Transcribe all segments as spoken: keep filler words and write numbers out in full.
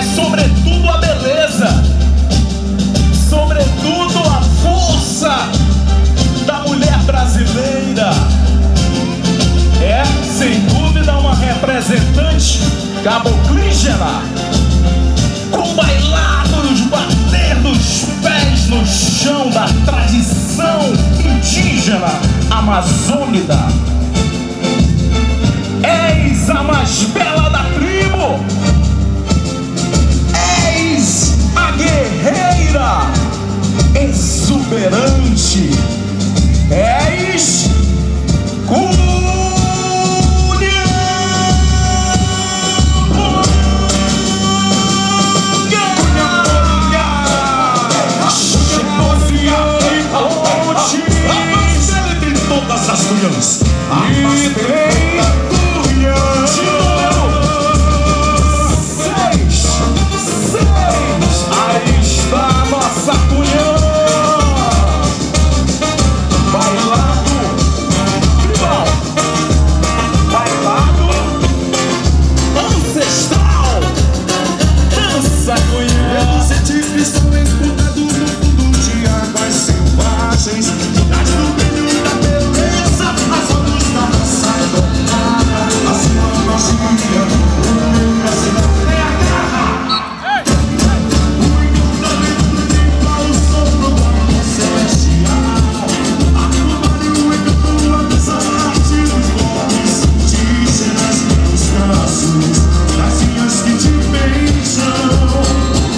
sobretudo a beleza, sobretudo a força da mulher brasileira. É, sem dúvida, uma representante caboclígena, com bailados, bater dos pés no chão da tradição indígena amazônica. Eis a mais bela da tribo, eis a guerreira exuberante, eis todas as cunhãs. E tem cunhã de número seis, seis. Aí está a nossa cunhã, bailado tribal, bailado ancestral, dança cunhã. Os científicos estão escutando no fundo de águas selvagens. Cidade do brilho da beleza, as olhos da raça dominada. A sua magia, o meu brasileiro é a garra. O encantamento de Paulo sobre o amor celestial. A cultura e o encanto, a dança, a arte dos povos indígenas, os traços das linhas que te beijam.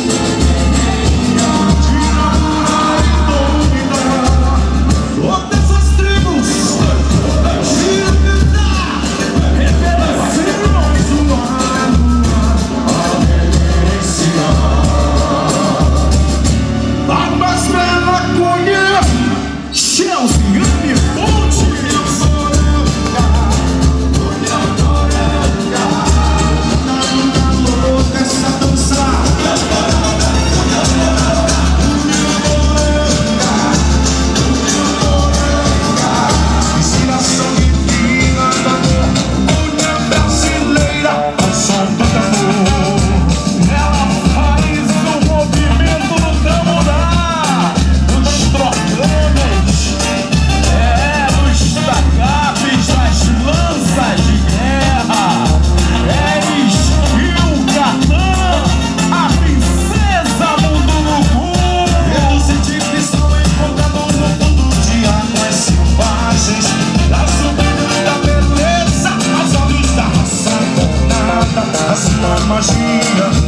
Todas as tribos revelações do ar, a delícia. A mais bela cunha, Chelsea Ponte. Essa dança. Inspiração divina da mulher brasileira, ao som do tambor. Ela faz o movimento do tamborá, dos trocanas, é, dos tacapes, das lanças de guerra. Eis Yucatán, a princesa Munduruku. Os científicos estão encontrando no fundo de águas selvagens. Da subida da beleza, aos olhos da raça danada. A sua magia.